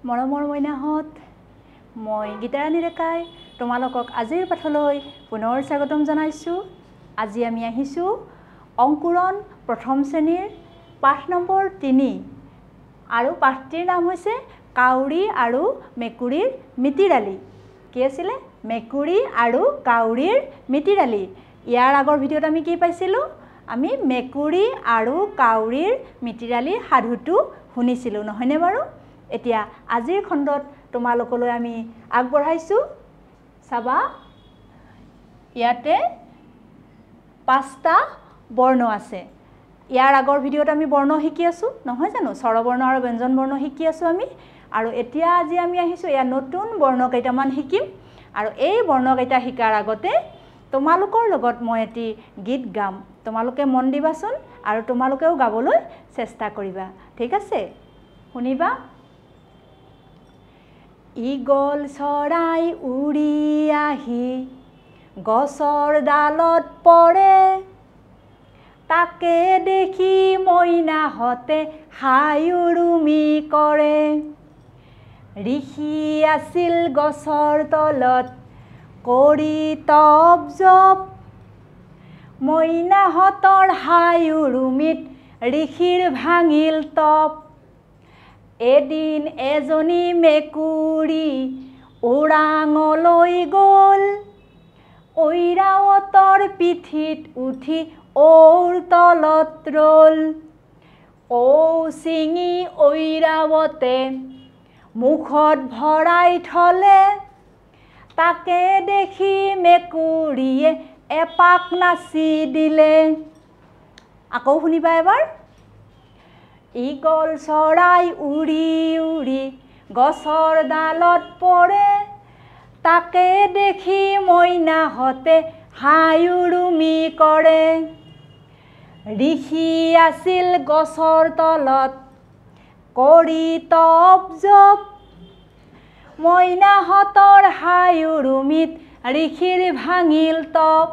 মৰমৰ মইনাহঁত মই গীতাৰাণী ডেকাই তোমালোকক আজিৰ পাঠলৈ পুনৰ স্বাগতম জনাইছোঁ। আজি আমি আহিছোঁ অংকুৰণ প্ৰথম শ্ৰেণীৰ পাঠ নম্বৰ 3 আৰু পাঠটিৰ নাম হৈছে কাউৰী আৰু মেকুৰীৰ মিতিৰালি। কি আছিলে? মেকুৰী আৰু কাউৰীৰ মিতিৰালি। ইয়াৰ আগৰ ভিডিঅ'ত আমি কি পাইছিলোঁ? আমি মেকুৰী আৰু কাউৰীৰ মিতিৰালিৰ সাধুটো শুনিছিলোঁ, নহয়নে বাৰু? এতিয়া আজিৰ খণ্ডত তোমালোকলৈ আমি আগবঢ়াইছোঁ। চাবা, ইয়াতে 5টা বৰ্ণ আছে। ইয়াৰ আগৰ ভিডিঅ'ত আমি বৰ্ণ শিকি আছোঁ, নহয় জানো? স্বৰবৰ্ণ আৰু ব্যঞ্জন বৰ্ণ শিকি আছোঁ আমি। আৰু এতিয়া আজি আমি আহিছোঁ এয়া নতুন বৰ্ণ কেইটামান শিকিম। আৰু এই বৰ্ণকেইটা শিকাৰ আগতে তোমালোকৰ লগত মই এটি গীত গাম। তোমালোকে মন দিবাচোন আৰু তোমালোকেও গাবলৈ চেষ্টা কৰিবা, ঠিক আছে? শুনিবা। ঈগল চৰাই উৰি আহি গছৰ ডালত পৰে, তাকে দেখি মইনাহঁতে হাই উৰুমি কৰে। ঋষি আছিল গছৰ তলত কৰি তপ জপ, মইনাহঁতৰ হাই উৰুমিত ঋষিৰ ভাঙিল তপ। এদিন এজনী মেকুৰী ওৰাঙলৈ গ'ল, ঐৰাৱতৰ পিঠিত উঠি ঔৰ তলত ৰ'ল। ঔ ছিঙি ঐৰাৱতে মুখত ভৰাই থলে, তাকে দেখি মেকুৰীয়ে এপাক নাচি দিলে। আকৌ শুনিবা এবাৰ। ঈগল চৰাই উৰি উৰি গছৰ ডালত পৰে, তাকে দেখি মইনাহঁতে হাই উৰুমি কৰে। ঋষি আছিল গছৰ তলত কৰি তপ জপ, মইনাহঁতৰ হাই উৰুমিত ঋষিৰ ভাঙিল তপ।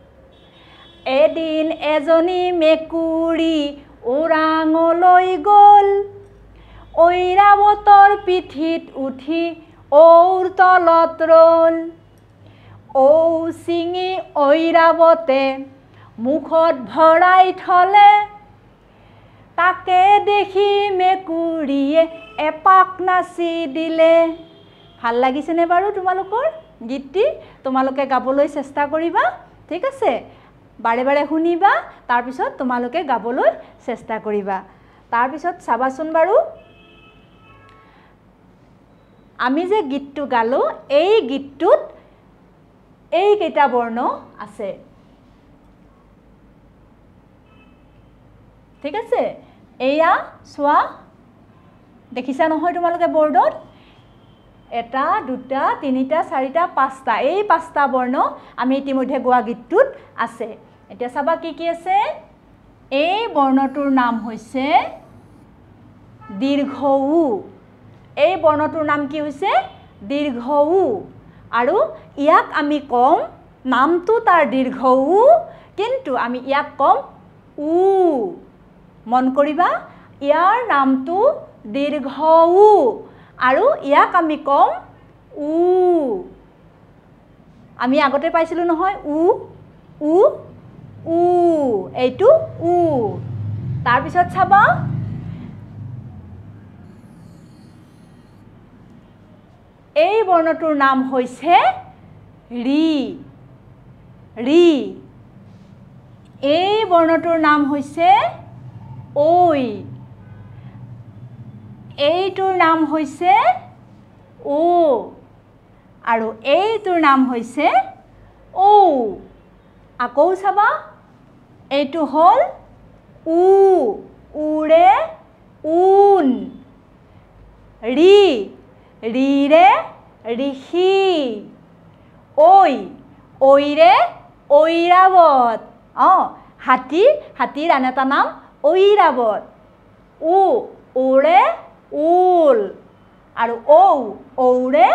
এদিন এজনী মেকুৰী ওৰাঙলৈ গ'ল, ঐৰাৱতৰ পিঠিত উঠি ঔৰ তলত ৰ'ল। ঔ ছিঙি ঐৰাৱতে মুখত ভৰাই থলে, তাকে দেখি মেকুৰীয়ে এপাক নাচি দিলে। ভাল লাগিছেনে বাৰু তোমালোকৰ গীতটি? তোমালোকে গাবলৈ চেষ্টা কৰিবা, ঠিক আছে? বাৰে বাৰে শুনিবা, তাৰপিছত তোমালোকে গাবলৈ চেষ্টা কৰিবা। তাৰপিছত চাবাচোন বাৰু, আমি যে গীতটো গালোঁ, এই গীতটোত এইকেইটা বৰ্ণ আছে, ঠিক আছে? এয়া চোৱা, দেখিছা নহয় তোমালোকে বৰ্ডত? 1, 2, 3, 4, 5টা, এই 5টা বৰ্ণ আমি ইতিমধ্যে গোৱা গীতটোত আছে। এতিয়া চাবা কি কি আছে। এই বৰ্ণটোৰ নাম হৈছে দীৰ্ঘ উ। এই বৰ্ণটোৰ নাম কি হৈছে? দীৰ্ঘ উ। আৰু ইয়াক আমি কম, নামটো তাৰ দীৰ্ঘ উ, কিন্তু আমি ইয়াক কম উ। মন কৰিবা, ইয়াৰ নামটো দীৰ্ঘ উ আৰু ইয়াক আমি কম উ। আমি আগতে পাইছিলোঁ নহয় উ উ উ, এইটো উ। তাৰপিছত চাবা, এই বৰ্ণটোৰ নাম হৈছে ৰি। ৰি। এই বৰ্ণটোৰ নাম হৈছে ঐ। এইটোৰ নাম হৈছে ও আৰু এইটোৰ নাম হৈছে ঔ। আকৌ চাবা, এইটো হ'ল উ। উৰে উন। ৰি। ৰিৰে ঋষি। ঐ। ঐৰে ঐৰাৱত। হাতী। হাতীৰ আন এটা নাম ঐৰাৱত। উ। উৰে উল। আৰু ঔ। ঔৰে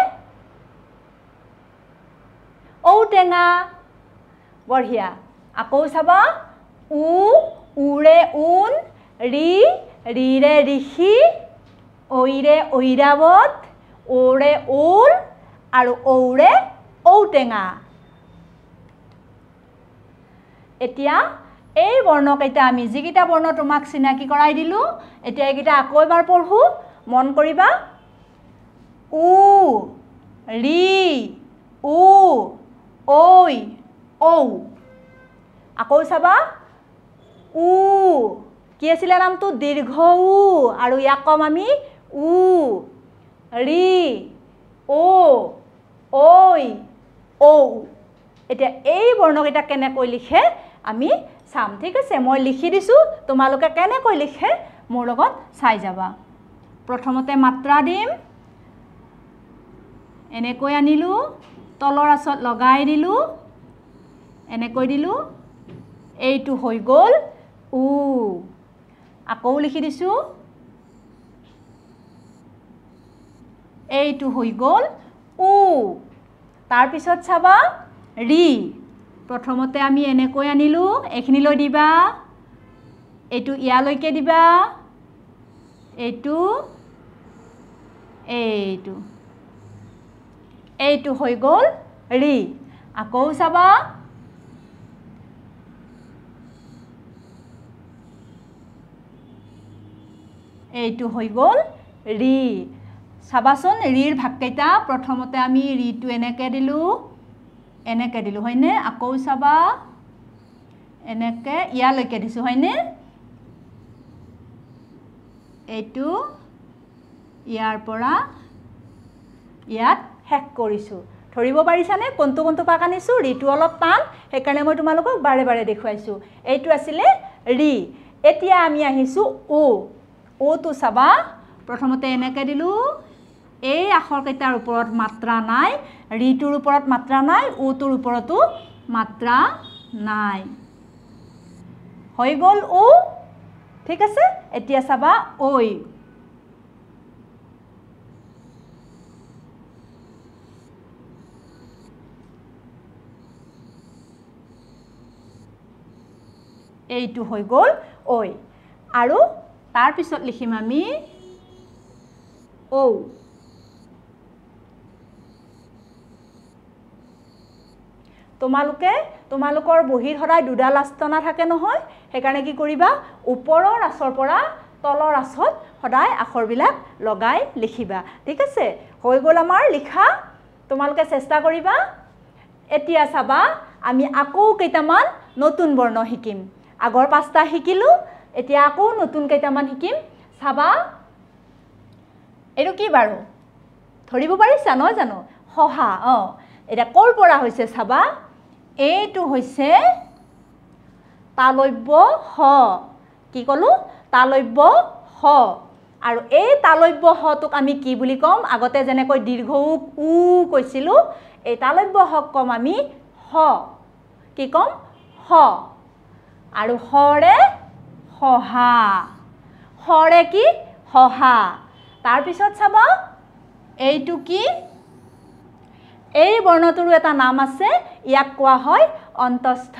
ঔটেঙা। বঢ়িয়া। আকৌ চাবা, উ। উৰে উন। ৰি। ৰিৰে ঋষি। ঐৰে ঐৰাৱত। ওৰে ওল আৰু ঔৰে ঔটেঙা এতিয়া এই বৰ্ণকেইটা আমি যিকেইটা বৰ্ণ তোমাক চিনাকি কৰাই দিলো এতিয়া এইকেইটা আকৌ এবাৰ পঢ়ো মন কৰিবা উ ৰি উ ঐ ঔ আকৌ চাবা উ কি আছিলে নামটো দীৰ্ঘ উ আৰু ইয়াক কম আমি উ ৰি ও ঐ ঔ এতিয়া এই বৰ্ণকেইটা কেনেকৈ লিখে আমি চাম ঠিক আছে মই লিখি দিছো তোমালোকে কেনেকৈ লিখে মোৰ লগত চাই যাবা প্ৰথমতে মাত্ৰা দিম এনেকৈ আনিলো তলৰ আচত লগাই দিলো এনেকৈ দিলো এইটো হৈ গল উ আকৌ লিখি দিছো এইটো হৈ গল উ তাৰ পিছত চাবা ৰি প্ৰথমতে আমি এনেকৈ আনিলো এখিনিলৈ দিবা এইটো ইয়ালৈকে দিবা এইটো এইটো এইটো হৈ গল ৰি আকৌ চাবা এইটো হৈ গল ৰি চাবাচোন ৰিৰ ভাগকেইটা প্ৰথমতে আমি ৰিটো এনেকৈ দিলো হয়নে আকৌ চাবা এনেকৈ ইয়ালৈকে দিছো হয়নে এইটো ইয়াৰ পৰা ইয়াত শেষ কৰিছো ধৰিব পাৰিছানে কোনটো কোনটো পাক আনিছো ৰিটো অলপ টান সেইকাৰণে মই তোমালোকক বাৰে বাৰে দেখুৱাইছো এইটো আছিলে ৰি এতিয়া আমি আহিছো ও ওটো চাবা প্ৰথমতে এনেকৈ দিলো এই আখৰ কেইটাৰ ওপৰত মাত্ৰা নাই ৰিটোৰ ওপৰত মাত্ৰা নাই ওটোৰ ওপৰতো মাত্ৰা নাই হৈ গল ও ঠিক আছে এতিয়া চাবা ঐ এইটো হৈ গল ঐ আৰু তাৰ পিছত লিখিম আমি ঔ তোমালোকৰ বহিৰ সদায় দুডাল আস্তনা থাকে নহয় সেইকাৰণে কি কৰিবা ওপৰৰ আচৰ পৰা তলৰ আচত সদায় আখৰবিলাক লগাই লিখিবা ঠিক আছে হৈ গল আমাৰ লিখা তোমালোকে চেষ্টা কৰিবা এতিয়া চাবা আমি আকৌ কেইটামান নতুন বৰ্ণ শিকিম আগৰ পাঁচটা শিকিলো এতিয়া আকৌ নতুন কেইটামান শিকিম চাবা এইটো কি বাৰু ধৰিব পাৰিছা নহয় জানো হহা এটা কৰ পৰা হৈছে চাবা এইটো হৈছে তালব্য হ কি কলো তালব্য হ আৰু এই তালব্য হটোক আমি কি বুলি কম আগতে যেনেকৈ দীৰ্ঘ উ কৈছিলো এই তালব্য হক কম আমি হ কি কম হ আৰু হৰে হহা হৰে কি হহা তাৰ পিছত চাবা এইটো কি এই বৰ্ণটোৰ এটা নাম আছে ইয়াক কোৱা হয় অন্তস্থ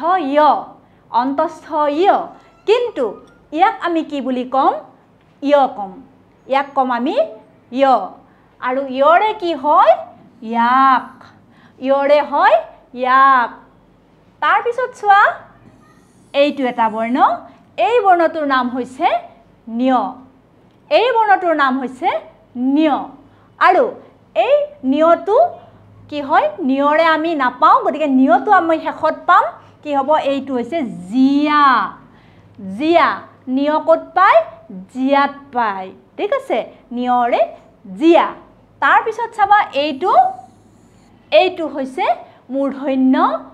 য় কিন্তু ইয়াক আমি কি বুলি কম কম ইয়াক কম আমি আৰু ইয়ৰে কি হয় ইয়াক ইয়ৰে হয় ইয়াক তাৰ পিছত চোৱা এইটো এটা বৰ্ণ এই বৰ্ণটোৰ নাম হৈছে ন্য এই বৰ্ণটোৰ নাম হৈছে ন্য আৰু এই ন্যটো কি হয় নিয়ৰে আমি নাপাওঁ গতিকে নিয়টো আমি শেষত পাম কি হ'ব এইটো হৈছে জিয়া জিয়া নিয় ক'ত পায় জিয়াত পায় ঠিক আছে নিয়ৰে জিয়া তাৰ পিছত চাবা এইটো হৈছে মূৰ্ধন্য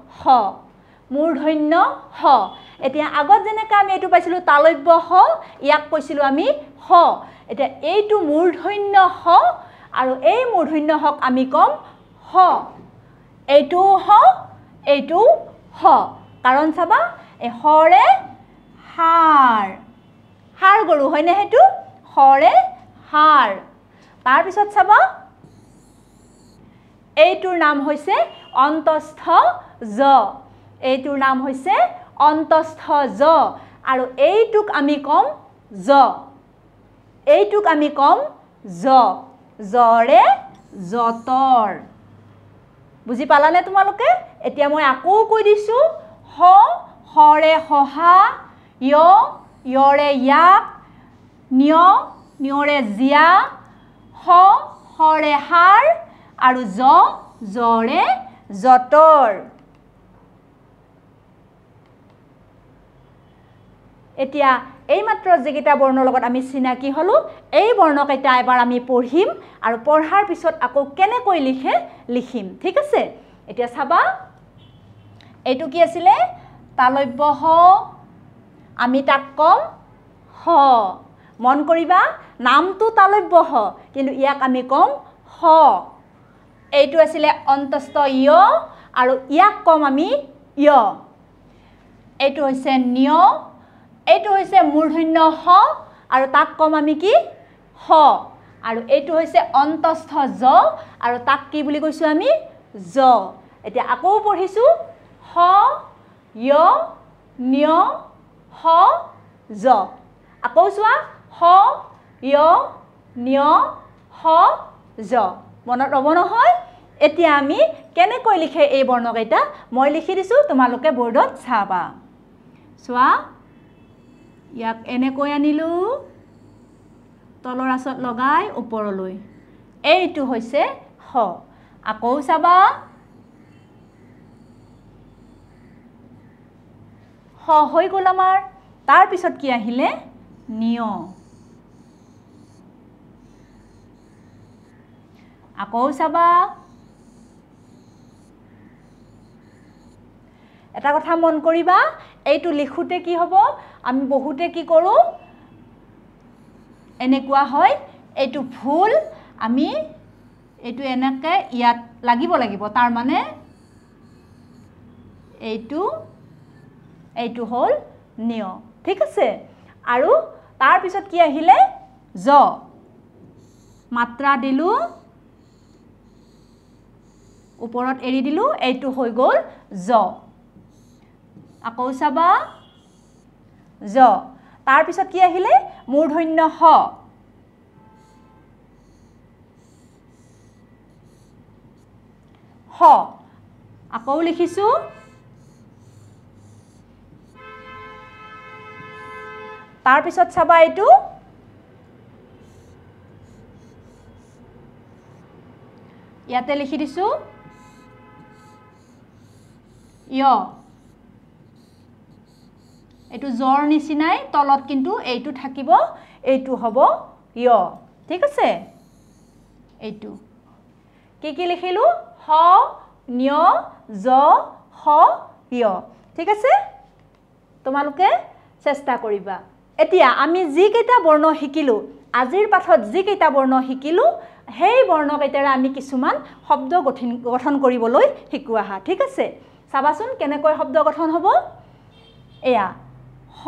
হ এতিয়া আগত যেনেকৈ আমি এইটো পাইছিলোঁ তালব্য হ ইয়াক কৈছিলোঁ আমি হ এতিয়া এইটো মূৰ্ধন্য হ আৰু এই মূৰ্ধন্য হক আমি কম হ এইটো হ কাৰণ চাবা এই হৰে হাড় গৰু হয়নে সেইটো হৰে হাড় তাৰ পিছত চাবা এইটোৰ নাম হৈছে অন্তস্থ জ এইটোৰ নাম হৈছে অন্তস্থ জ আৰু এইটোক আমি কম জ জৰে যতৰ বুজি পালানে তোমালোকে এতিয়া মই আকৌ কৈ দিছো হৰে হহা য়ৰে ইয়াক নিয়ৰে জিয়া হৰে হাড় আৰু জৰে যতৰ এতিয়া এই মাত্ৰ যেকেইটা বৰ্ণৰ লগত আমি চিনাকি হলো এই বৰ্ণকেইটা এবাৰ আমি পঢ়িম আৰু পঢ়াৰ পিছত আকৌ কেনেকৈ লিখে লিখিম ঠিক আছে এতিয়া চাবা এইটো কি আছিলে তালব্য হ আমি তাক কম হ মন কৰিবা নামটো তালব্য হ কিন্তু ইয়াক আমি কম হ এইটো আছিলে অন্তস্থ য় আৰু ইয়াক কম আমি য় এইটো হৈছে নিয় এইটো হৈছে মূৰ্ধন্য হ আৰু তাক কম আমি কি হ আৰু এইটো হৈছে অন্তস্থ জ আৰু তাক কি বুলি কৈছো আমি জ এতিয়া আকৌ পঢ়িছো হ য় নিয় হ জ আকৌ চোৱা হ য় নিয় হ জ মনত ৰব নহয় এতিয়া আমি কেনেকৈ লিখে এই বৰ্ণকেইটা মই লিখি দিছো তোমালোকে বৰ্ডত চাবা চোৱা ইয়াক এনেকৈ আনিলো তলৰ আচত লগাই ওপৰলৈ এইটো হৈছে হ আকৌ চাবা হ হৈ গ'ল আমাৰ তাৰ পিছত কি আহিলে নিয় আকৌ চাবা এটা কথা মন কৰিবা এইটো লিখোতে কি হ'ব আমি বহুতে কি কৰো এনেকুৱা হয় এইটো ভুল আমি এইটো এনেকে ইয়াত লাগিব তাৰ মানে এইটো হল নিয় ঠিক আছে আৰু তাৰ পিছত কি আহিলে জ মাত্ৰা দিলু ওপৰত এৰি দিলু এইটো হৈ গ'ল জ আকৌ চাবা জ তাৰ পিছত কি আহিলে মূৰ্ধন্য হ আকৌ লিখিছো তাৰ পিছত চাবা এইটো ইয়াতে লিখি দিছো য় এইটো জৰ নিচিনাই তলত কিন্তু এইটো থাকিব এইটো হ'ব য় ঠিক আছে এইটো কি লিখিলো হ নিয় জ হ য় ঠিক আছে তোমালোকে চেষ্টা কৰিবা এতিয়া আমি যি কেইটা বৰ্ণ শিকিলো আজিৰ পাঠত যি কেইটা বৰ্ণ শিকিলো সেই বৰ্ণকেইটাৰে আমি কিছুমান শব্দ গঠন কৰিবলৈ শিকোৱা হা ঠিক আছে চাবাচোন কেনেকৈ শব্দ গঠন হ'ব এয়া হ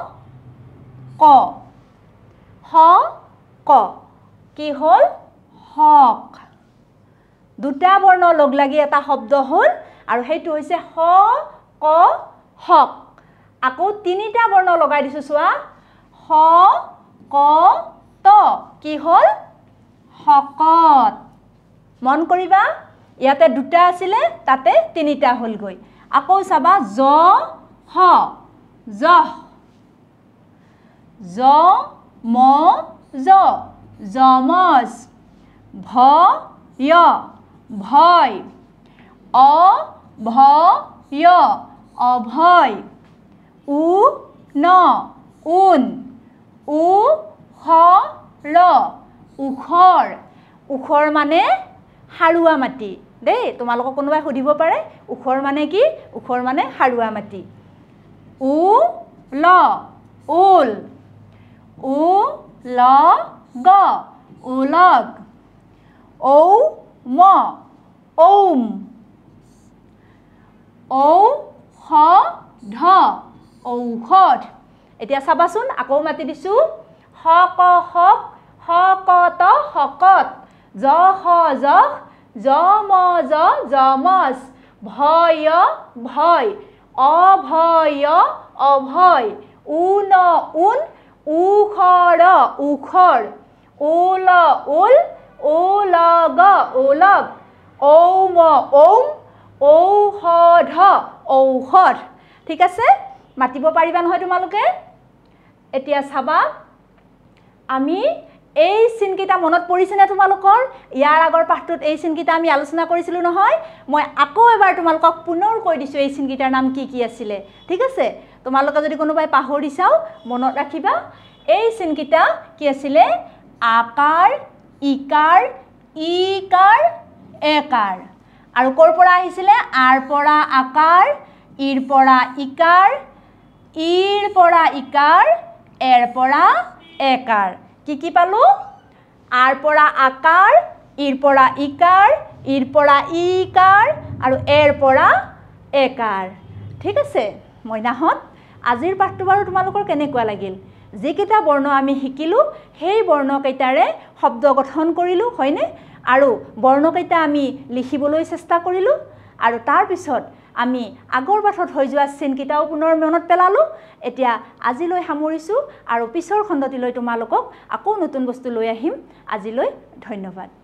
ক কি হল হক দুটা বৰ্ণ লগ লাগি এটা শব্দ হল আৰু সেইটো হৈছে হ ক হক আকৌ তিনিটা বৰ্ণ লগাই দিছো চোৱা হ ক ত কি হল হকত মন কৰিবা ইয়াতে দুটা আছিলে তাতে তিনিটা হল গৈ আকৌ চাবা জ হ জহ জ ম জ জমজ ভ য় ভয় অ ভ য় অভয় উ ন উন উ হ ৰ উখৰ মানে হাৰুৱা মাটি দেই তোমালোকক কোনোবাই সুধিব পাৰে উখৰ মানে কি উখৰ মানে হাৰুৱা মাটি উ ল উল উ ল গ উলগ ঔ ম ঔম ঔ হ ধ ঔষধ এতিয়া চাবাচোন আকৌ মাতি দিছো হ ক হক হ ক ত হকত জ হ জহ জ ম জ জমজ ভয় ভয় অভয় অভয় উ ন উন উখৰ উখৰ উল উল ওলগ ওলগ ঔম ঔম ঔষধ ঔষধ ঠিক আছে মাতিব পাৰিবা নহয় তোমালোকে এতিয়া চাবা আমি এই চিনকেইটা মনত পৰিছে না তোমালোকৰ ইয়াৰ আগৰ পাঠটোত এই চিনকেইটা আমি আলোচনা কৰিছিলো নহয় মই আকৌ এবাৰ তোমালোকক পুনৰ কৈ দিছো এই চিনকেইটাৰ নাম কি কি আছিল ঠিক আছে তোমালোকে যদি কোনোবাই পাহৰি চাও মনত ৰাখিবা এই চিনকেইটা কি আছিল আকাৰ ইকাৰ ইকাৰ একাৰ আৰু কৰ পৰা আহিছিল আৰ পৰা আকাৰ ইৰ পৰা ইকাৰ ইৰ পৰা ইকাৰ এৰ পৰা একাৰ কি পালো আৰ পৰা আকাৰ ইৰ পৰা ইকাৰ ইৰ পৰা ইকাৰ আৰু এৰ পৰা একাৰ ঠিক আছে মইনাহত আজিৰ পাঠটো বাৰু তোমালোকৰ কেনেকুৱা লাগিল যিকেইটা বৰ্ণ আমি শিকিলো সেই বৰ্ণকেইটাৰে শব্দ গঠন কৰিলো হয়নে আৰু বৰ্ণকেইটা আমি লিখিবলৈ চেষ্টা কৰিলো আৰু তাৰ পিছত আমি আগৰ পাঠত হৈ যোৱা চিনকেইটাও পুনৰ মনত পেলালো এতিয়া আজিলৈ সামৰিছো আৰু পিছৰ খণ্ডটিলৈ তোমালোকক আকৌ নতুন বস্তু লৈ আহিম আজিলৈ ধন্যবাদ